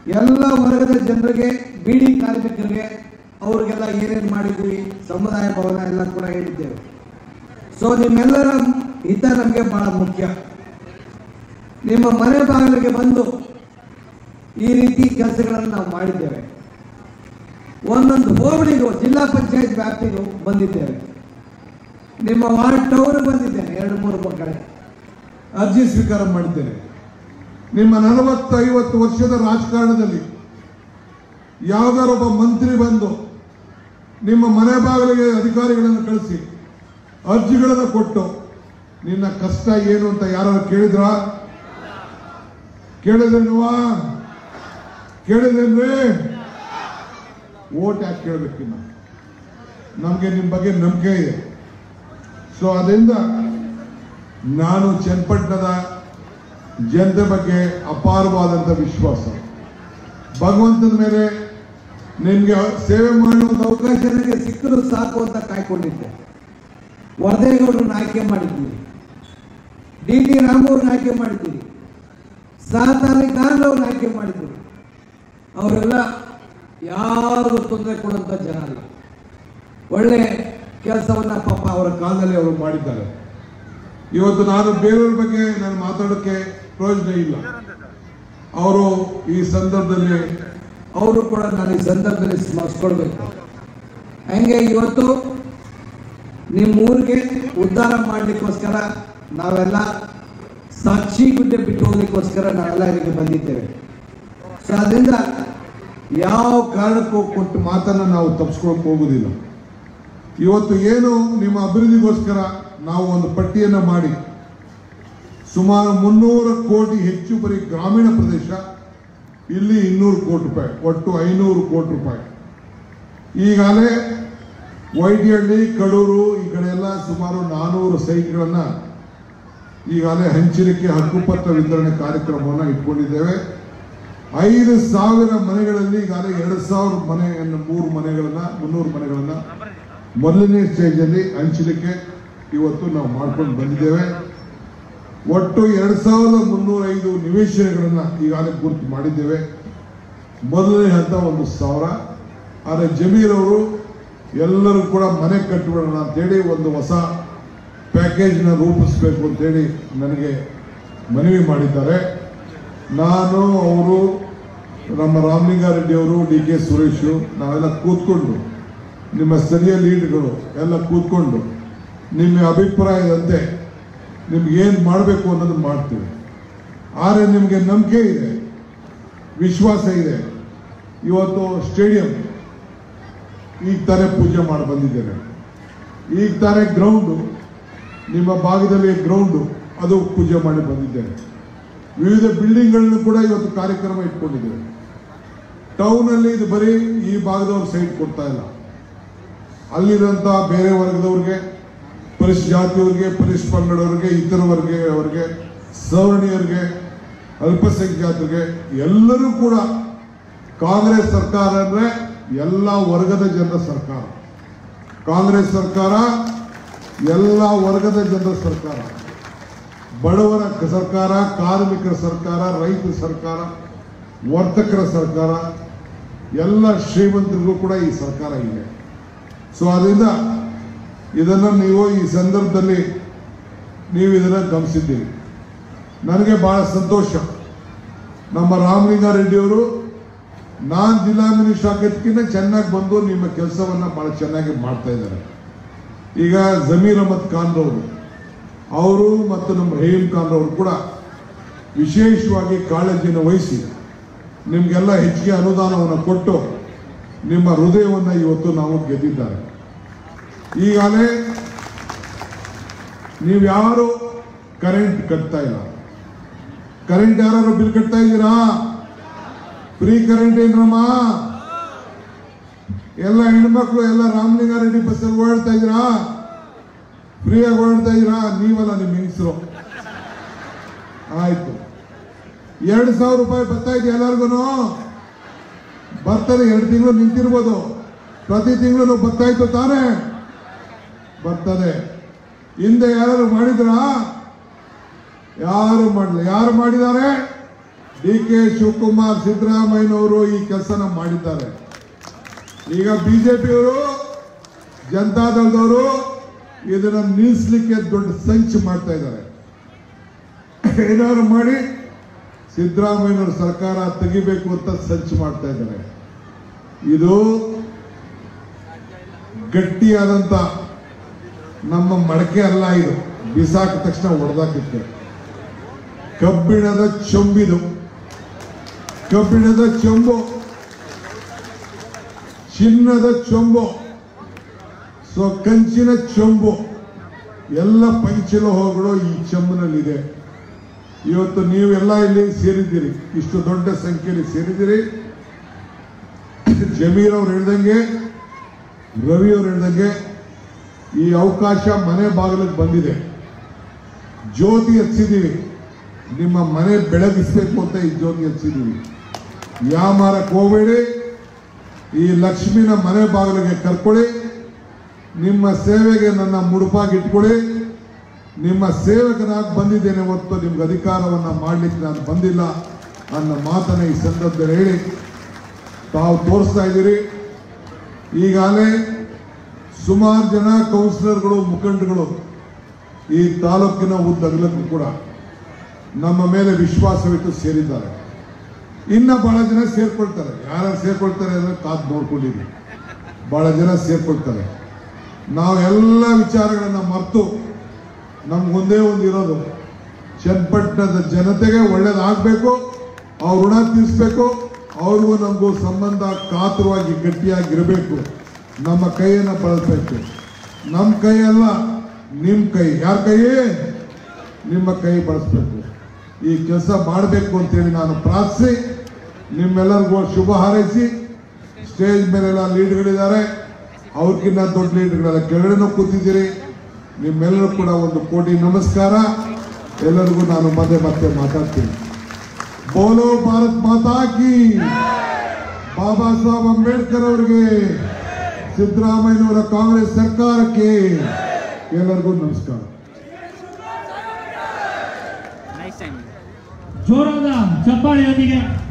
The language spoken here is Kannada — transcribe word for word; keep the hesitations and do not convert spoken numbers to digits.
ಎಲ್ಲ ವರ್ಗದ ಜನರಿಗೆ, ಬೀಡಿ ಕಾರ್ಮಿಕರಿಗೆ ಅವ್ರಿಗೆಲ್ಲ ಏನೇನು ಮಾಡಿದ್ವಿ, ಸಮುದಾಯ ಭವನ ಎಲ್ಲ ಕೂಡ ಹೇಳಿದ್ದೇವೆ. ಸೊ ನಿಮ್ಮೆಲ್ಲರ ಹಿತ ನಮಗೆ ಬಹಳ ಮುಖ್ಯ. ನಿಮ್ಮ ಮನೆ ಬಾಗಿಲಿಗೆ ಬಂದು ಈ ರೀತಿ ಕೆಲಸಗಳನ್ನು ನಾವು ಮಾಡಿದ್ದೇವೆ. ಒಂದೊಂದು ಹೋಬಳಿಗೂ ಜಿಲ್ಲಾ ಪಂಚಾಯತ್ ವ್ಯಾಪ್ತಿಗೂ ಬಂದಿದ್ದೇವೆ. ನಿಮ್ಮ ವಾರ್ಡ್ ಟೌನ್ ಬಂದಿದ್ದೇನೆ, ಎರಡು ಮೂರು ಕಡೆ ಅರ್ಜಿ ಸ್ವೀಕಾರ ಮಾಡಿದ್ದೇನೆ. ನಿಮ್ಮ ನಲವತ್ತು ಐವತ್ತು ವರ್ಷದ ರಾಜಕಾರಣದಲ್ಲಿ ಯಾವುದಾರೊಬ್ಬ ಮಂತ್ರಿ ಬಂದು ನಿಮ್ಮ ಮನೆ ಬಾಗಿಲಿಗೆ ಅಧಿಕಾರಿಗಳನ್ನು ಕಳಿಸಿ ಅರ್ಜಿಗಳನ್ನು ಕೊಟ್ಟು ನಿನ್ನ ಕಷ್ಟ ಏನು ಅಂತ ಯಾರು ಕೇಳಿದ್ರ? ಕೇಳಿದ್ರೇನುವಾ? ಕೇಳಿದ್ರೇನ್ರಿ? ಓಟ್ ಯಾಕೆ ಕೇಳಬೇಕಿನ್ನ? ನಮಗೆ ನಿಮ್ಮ ಬಗ್ಗೆ ನಂಬಿಕೆ ಇದೆ. ಸೊ ಅದರಿಂದ ನಾನು ಚನ್ನಪಟ್ಟಣದ ಜನತೆ ಬಗ್ಗೆ ಅಪಾರವಾದಂಥ ವಿಶ್ವಾಸ, ಭಗವಂತನ ಮೇಲೆ ನಿಮಗೆ ಸೇವೆ ಮಾಡುವ ಅವಕಾಶ ನನಗೆ ಸಿಕ್ಕರೂ ಸಾಕು ಅಂತ ಕಾಯ್ಕೊಂಡಿದ್ದೆ. ವರದೇಗೌಡರನ್ನ ಆಯ್ಕೆ ಮಾಡಿದ್ದೀರಿ, ಡಿ ಟಿ ರಾಮವ್ರನ್ನ ಆಯ್ಕೆ ಮಾಡಿದ್ದೀರಿ, ಸಾತಾಲಿ ಖಾನ್ ಅವ್ರನ್ನ ಆಯ್ಕೆ ಮಾಡಿದ್ದೀರಿ. ಅವರೆಲ್ಲ ಯಾರಿಗೂ ತೊಂದರೆ ಕೊಡುವಂಥ ಜನ ಅಲ್ಲ. ಒಳ್ಳೆ ಕೆಲಸವನ್ನ ಪಾಪ ಅವರ ಕಾಲದಲ್ಲಿ ಅವರು ಮಾಡಿದ್ದಾರೆ. ಇವತ್ತು ನಾನು ಬೇರೆಯವ್ರ ಬಗ್ಗೆ ನಾನು ಮಾತಾಡೋಕ್ಕೆ ಪ್ರಯೋಜನ ಇಲ್ಲ. ಅವರು ಈ ಸಂದರ್ಭದಲ್ಲಿ ಅವರು ಕೂಡ ನಾನು ಈ ಸಂದರ್ಭದಲ್ಲಿ ಸ್ಮರಿಸ್ಕೊಳ್ಬೇಕು. ಹಂಗೆ ಇವತ್ತು ನಿಮ್ಮ ಊರಿಗೆ ಉದ್ಧಾರ ಮಾಡಲಿಕ್ಕೋಸ್ಕರ ನಾವೆಲ್ಲ ಸಾಕ್ಷಿ ಗುಡ್ಡೆ ಬಿಟ್ಟು ಹೋಗ್ಲಿಕ್ಕೋಸ್ಕರ ನಾವೆಲ್ಲ ಇಲ್ಲಿಗೆ ಬಂದಿದ್ದೇವೆ. ಸೊ ಅದರಿಂದ ಯಾವ ಕಾರಣಕ್ಕೂ ಕೊಟ್ಟು ಮಾತನ್ನು ನಾವು ತಪ್ಪಿಸ್ಕೊಳಕ್ಕೆ ಹೋಗುವುದಿಲ್ಲ. ಇವತ್ತು ಏನು ನಿಮ್ಮ ಅಭಿವೃದ್ಧಿಗೋಸ್ಕರ ನಾವು ಒಂದು ಪಟ್ಟಿಯನ್ನು ಮಾಡಿ ಸುಮಾರು ಮುನ್ನೂರು ಕೋಟಿ ಹೆಚ್ಚು ಬರೀ ಗ್ರಾಮೀಣ ಪ್ರದೇಶ, ಇಲ್ಲಿ ಇನ್ನೂರು ಕೋಟಿ ರೂಪಾಯಿ, ಒಟ್ಟು ಐನೂರು ಕೋಟಿ ರೂಪಾಯಿ. ಈಗಾಗಲೇ ವೈಟಿಹಳ್ಳಿ, ಕಡೂರು ಈ ಕಡೆ ಎಲ್ಲ ಸುಮಾರು ನಾನೂರು ಸೈಟ್ಗಳನ್ನು ಈಗಾಗಲೇ ಹಂಚಲಿಕ್ಕೆ ಹಕ್ಕುಪತ್ರ ವಿತರಣೆ ಕಾರ್ಯಕ್ರಮವನ್ನು ಇಟ್ಕೊಂಡಿದ್ದೇವೆ. ಐದು ಸಾವಿರ ಮನೆಗಳಲ್ಲಿ ಈಗಾಗಲೇ ಎರಡು ಸಾವಿರ ಮನೆಯನ್ನು ಮೂರು ಮನೆಗಳನ್ನ ಮುನ್ನೂರು ಮನೆಗಳನ್ನ ಮೊದಲನೇ ಸ್ಟೇಜಲ್ಲಿ ಹಂಚಲಿಕ್ಕೆ ಇವತ್ತು ನಾವು ಮಾಡ್ಕೊಂಡು ಬಂದಿದ್ದೇವೆ. ಒಟ್ಟು ಎರಡು ಸಾವಿರದ ಮುನ್ನೂರ ಐದು ನಿವೇಶನಗಳನ್ನ ಈಗಾಗಲೇ ಗುರುತು ಮಾಡಿದ್ದೇವೆ. ಮೊದಲನೇ ಹಂತ ಒಂದು ಸಾವಿರ. ಆದರೆ ಜಮೀರ್ ಅವರು ಎಲ್ಲರೂ ಕೂಡ ಮನೆ ಕಟ್ಟಿಬಿಡೋಣ ಅಂತೇಳಿ ಒಂದು ಹೊಸ ಪ್ಯಾಕೇಜ್ನ ರೂಪಿಸಬೇಕು ಅಂತೇಳಿ ನನಗೆ ಮನವಿ ಮಾಡಿದ್ದಾರೆ. ನಾನು, ಅವರು, ನಮ್ಮ ರಾಮಲಿಂಗಾರೆಡ್ಡಿ ಅವರು, ಡಿ ಕೆ ಸುರೇಶ್ ನಾವೆಲ್ಲ ಕೂತ್ಕೊಂಡು, ನಿಮ್ಮ ಸ್ಥಳೀಯ ಲೀಡ್ಗಳು ಎಲ್ಲ ಕೂತ್ಕೊಂಡು ನಿಮ್ಮ ಅಭಿಪ್ರಾಯದಂತೆ ನಿಮ್ಗೆ ಏನು ಮಾಡಬೇಕು ಅನ್ನೋದು ಮಾಡ್ತೀವಿ. ಆದರೆ ನಿಮಗೆ ನಂಬಿಕೆ ಇದೆ, ವಿಶ್ವಾಸ ಇದೆ. ಇವತ್ತು ಸ್ಟೇಡಿಯಂ ಈಗ ತಾನೇ ಪೂಜೆ ಮಾಡಿ ಬಂದಿದ್ದೇನೆ. ಈಗ ತಾನೇ ಗ್ರೌಂಡು, ನಿಮ್ಮ ಭಾಗದಲ್ಲಿ ಗ್ರೌಂಡು ಅದು ಪೂಜೆ ಮಾಡಿ ಬಂದಿದ್ದೇನೆ. ವಿವಿಧ ಬಿಲ್ಡಿಂಗ್ಗಳನ್ನು ಕೂಡ ಇವತ್ತು ಕಾರ್ಯಕ್ರಮ ಇಟ್ಕೊಂಡಿದ್ದೇವೆ. ಟೌನಲ್ಲಿ ಇದು ಬರೀ ಈ ಭಾಗದವ್ರು ಸೈಟ್ ಕೊಡ್ತಾ ಇಲ್ಲ, ಅಲ್ಲಿರುವಂಥ ಬೇರೆ ವರ್ಗದವ್ರಿಗೆ, ಪರಿಶ್ ಜಾತಿಯವರಿಗೆ, ಪರಿಶ್ ಪಂಗಡವ್ರಿಗೆ, ಇತರ ವರ್ಗ ಅವರಿಗೆ, ಸವರ್ಣೀಯರಿಗೆ, ಅಲ್ಪಸಂಖ್ಯಾತರಿಗೆ ಎಲ್ಲರೂ ಕೂಡ ಕಾಂಗ್ರೆಸ್ ಸರ್ಕಾರ ಅಂದರೆ ಎಲ್ಲ ವರ್ಗದ ಜನರ ಸರ್ಕಾರ. ಕಾಂಗ್ರೆಸ್ ಸರ್ಕಾರ ಎಲ್ಲ ವರ್ಗದ ಜನರ ಸರ್ಕಾರ, ಬಡವರ ಸರ್ಕಾರ, ಕಾರ್ಮಿಕರ ಸರ್ಕಾರ, ರೈತರ ಸರ್ಕಾರ, ವರ್ತಕರ ಸರ್ಕಾರ, ಎಲ್ಲ ಶ್ರೀಮಂತರಿಗೂ ಕೂಡ ಈ ಸರ್ಕಾರ ಇದೆ. ಸೊ ಅದರಿಂದ ಇದನ್ನು ನೀವು ಈ ಸಂದರ್ಭದಲ್ಲಿ ನೀವು ಇದನ್ನು ಗಮನಿಸಿದ್ದೀರಿ. ನನಗೆ ಬಹಳ ಸಂತೋಷ. ನಮ್ಮ ರಾಮಲಿಂಗಾರೆಡ್ಡಿಯವರು ನಾನು ಜಿಲ್ಲಾ ಮಿನಿಸ್ಟರ್ ಆಗೋದಕ್ಕಿಂತ ಚೆನ್ನಾಗಿ ಬಂದು ನಿಮ್ಮ ಕೆಲಸವನ್ನು ಬಹಳ ಚೆನ್ನಾಗಿ ಮಾಡ್ತಾ ಇದ್ದಾರೆ. ಈಗ ಜಮೀರ್ ಅಹಮದ್ ಖಾನ್ ಅವರು ಅವರು ಮತ್ತು ನಮ್ಮ ರಹೀಂ ಖಾನ್ ಅವರು ಕೂಡ ವಿಶೇಷವಾಗಿ ಕಾಳಜಿಯನ್ನು ವಹಿಸಿ ನಿಮಗೆಲ್ಲ ಹೆಚ್ಚಿಗೆ ಅನುದಾನವನ್ನು ಕೊಟ್ಟು ನಿಮ್ಮ ಹೃದಯವನ್ನು ಇವತ್ತು ನಾವು ಗೆದ್ದಿದ್ದಾರೆ. ಈಗಾಗಲೇ ನೀವು ಯಾರು ಕರೆಂಟ್ ಕಟ್ತಾ ಇಲ್ಲ, ಕರೆಂಟ್ ಯಾರು ಬಿಲ್ ಕಟ್ತಾ ಇದ್ದೀರಾ? ಫ್ರೀ ಕರೆಂಟ್ ಏನ್ರಮ್ಮ? ಎಲ್ಲ ಹೆಣ್ಮಕ್ಳು ಎಲ್ಲ ರಾಮಲಿಂಗಾರೆಡ್ಡಿ ಬಸ್ಸಲ್ಲಿ ಓಡಾಡ್ತಾ ಇದ್ದೀರಾ? ಫ್ರೀಯಾಗಿ ಓಡಾಡ್ತಾ ಇದ್ದೀರಾ? ನೀವಲ್ಲ, ನಿಮ್ಮ ಹೆಂಗಸರು. ಆಯ್ತು, ಎರಡು ಸಾವಿರ ರೂಪಾಯಿ ಬರ್ತಾ ಇದೆ ಎಲ್ಲರಿಗೂ. ಬರ್ತಾರೆ, ಎರಡು ತಿಂಗಳು ನಿಂತಿರ್ಬೋದು, ಪ್ರತಿ ತಿಂಗಳು ಬರ್ತಾ ಇತ್ತು ತಾನೇ? ಬರ್ತದೆ. ಹಿಂದೆ ಯಾರು ಮಾಡಿದ್ರಾ? ಯಾರು ಮಾಡಲಿ. ಯಾರು ಮಾಡಿದ್ದಾರೆ? ಡಿ ಕೆ ಶಿವಕುಮಾರ್ ಸಿದ್ದರಾಮಯ್ಯನವರು ಈ ಕೆಲಸನ ಮಾಡಿದ್ದಾರೆ. ಈಗ ಬಿಜೆಪಿಯವರು ಜನತಾದಳದವರು ಇದನ್ನ ನಿಲ್ಲಿಸಲಿಕ್ಕೆ ದೊಡ್ಡ ಸಂಚು ಮಾಡ್ತಾ ಇದ್ದಾರೆ. ಏನಾದ್ರು ಮಾಡಿ ಸಿದ್ದರಾಮಯ್ಯನವರ ಸರ್ಕಾರ ತೆಗಿಬೇಕು ಅಂತ ಸಂಚು ಮಾಡ್ತಾ ಇದ್ದಾರೆ. ಇದು ಗಟ್ಟಿಯಾದಂತ ನಮ್ಮ ಮಡಕೆ ಅಲ್ಲ, ಇದು ಬಿಸಾಕ ತಕ್ಷಣ ಹೊಡೆದಾಕಿತ್ತು. ಕಬ್ಬಿಣದ ಚೊಂಬಿದು, ಕಬ್ಬಿಣದ ಚೊಂಬು, ಚಿನ್ನದ ಚೊಂಬು, ಸೊ ಕಂಚಿನ ಚೊಂಬು, ಎಲ್ಲ ಪಂಚಲೋಹಗಳು ಈ ಚೊಂಬಿನಲ್ಲಿದೆ. ಇವತ್ತು ನೀವೆಲ್ಲ ಇಲ್ಲಿ ಸೇರಿದ್ದೀರಿ, ಇಷ್ಟು ದೊಡ್ಡ ಸಂಖ್ಯೆಯಲ್ಲಿ ಸೇರಿದ್ದೀರಿ. ಜಮೀರ್ ಅವ್ರು ಹೇಳ್ದಂಗೆ, ರವಿ ಅವ್ರು ಹೇಳ್ದಂಗೆ ಈ ಅವಕಾಶ ಮನೆ ಬಾಗಿಲಿಗೆ ಬಂದಿದೆ. ಜ್ಯೋತಿ ಹಚ್ಚಿದ್ದೀವಿ, ನಿಮ್ಮ ಮನೆ ಬೆಳಗಿಸ್ಬೇಕು ಅಂತ ಈ ಜ್ಯೋತಿ ಹಚ್ಚಿದ್ದೀವಿ. ಯಾಮಾರಕ್ಕೆ ಹೋಗಬೇಡಿ, ಈ ಲಕ್ಷ್ಮಿನ ಮನೆ ಬಾಗಿಲಿಗೆ ಕರ್ಕೊಳ್ಳಿ. ನಿಮ್ಮ ಸೇವೆಗೆ ನನ್ನ ಮುಡುಪಾಗಿಟ್ಕೊಳ್ಳಿ. ನಿಮ್ಮ ಸೇವಕನಾಗಿ ಬಂದಿದ್ದೇನೆ ಹೊತ್ತು ನಿಮ್ಗೆ ಅಧಿಕಾರವನ್ನು ಮಾಡಲಿಕ್ಕೆ ನಾನು ಬಂದಿಲ್ಲ ಅನ್ನೋ ಮಾತನ್ನ ಈ ಸಂದರ್ಭದಲ್ಲಿ ಹೇಳಿ ತಾವು ತೋರಿಸ್ತಾ ಇದ್ದೀರಿ. ಈಗಾಗಲೇ ಸುಮಾರು ಜನ ಕೌನ್ಸಿಲರ್ಗಳು, ಮುಖಂಡಗಳು ಈ ತಾಲೂಕಿನ ಉದ್ದಗಲಕ್ಕೂ ಕೂಡ ನಮ್ಮ ಮೇಲೆ ವಿಶ್ವಾಸವಿಟ್ಟು ಸೇರಿದ್ದಾರೆ. ಇನ್ನ ಬಹಳ ಜನ ಸೇರ್ಕೊಳ್ತಾರೆ. ಯಾರು ಸೇರ್ಕೊಳ್ತಾರೆ ಅಂದ್ರೆ ಕಾದು ನೋಡ್ಕೊಂಡಿದ್ದೀವಿ. ಬಹಳ ಜನ ಸೇರ್ಕೊಳ್ತಾರೆ. ನಾವೆಲ್ಲ ವಿಚಾರಗಳನ್ನ ಮರೆತು ನಮ್ಗೊಂದೇ ಒಂದು ಇರೋದು, ಚನ್ನಪಟ್ಟಣದ ಜನತೆಗೆ ಒಳ್ಳೇದಾಗಬೇಕು, ಅವ್ರ ಋಣ ತೀರಿಸಬೇಕು, ಅವ್ರಿಗೂ ನಮಗೂ ಸಂಬಂಧ ಕಾತುರವಾಗಿ ಗಟ್ಟಿಯಾಗಿರಬೇಕು. ನಮ್ಮ ಕೈಯನ್ನು ಬಳಸಬೇಕು. ನಮ್ಮ ಕೈ ಅಲ್ಲ, ನಿಮ್ಮ ಕೈ. ಯಾರ ಕೈ? ನಿಮ್ಮ ಕೈ ಬಳಸಬೇಕು. ಈ ಕೆಲಸ ಮಾಡಬೇಕು ಅಂತೇಳಿ ನಾನು ಪ್ರಾರ್ಥಿಸಿ ನಿಮ್ಮೆಲ್ಲರಿಗೂ ಶುಭ ಹಾರೈಸಿ, ಸ್ಟೇಜ್ ಮೇಲೆಲ್ಲ ಲೀಡ್ಗಳಿದ್ದಾರೆ, ಅವ್ರಿಗಿನ್ನ ದೊಡ್ಡ ಲೀಡರ್ಗಳೆಲ್ಲ ಕೆಳಗಡೆನೂ ಕೂತಿದ್ದೀರಿ. ನಿಮ್ಮೆಲ್ಲರೂ ಕೂಡ ಒಂದು ಕೋಟಿ ನಮಸ್ಕಾರ. ಎಲ್ಲರಿಗೂ ನಾನು ಮತ್ತೆ ಮತ್ತೆ ಮಾತಾಡ್ತೀನಿ. ಬೋಲೋ ಭಾರತ್ ಮಾತಾ ಕಿ, ಬಾಬಾ ಸಾಹೇಬ್ ಅಂಬೇಡ್ಕರ್ ಅವರಿಗೆ, ಸಿದ್ದರಾಮಯ್ಯನವರ ಕಾಂಗ್ರೆಸ್ ಸರ್ಕಾರಕ್ಕೆ ಎಲ್ಲರಿಗೂ ನಮಸ್ಕಾರ. ಜೋರಾದ ಚಪ್ಪಾಳೆಯೊಂದಿಗೆ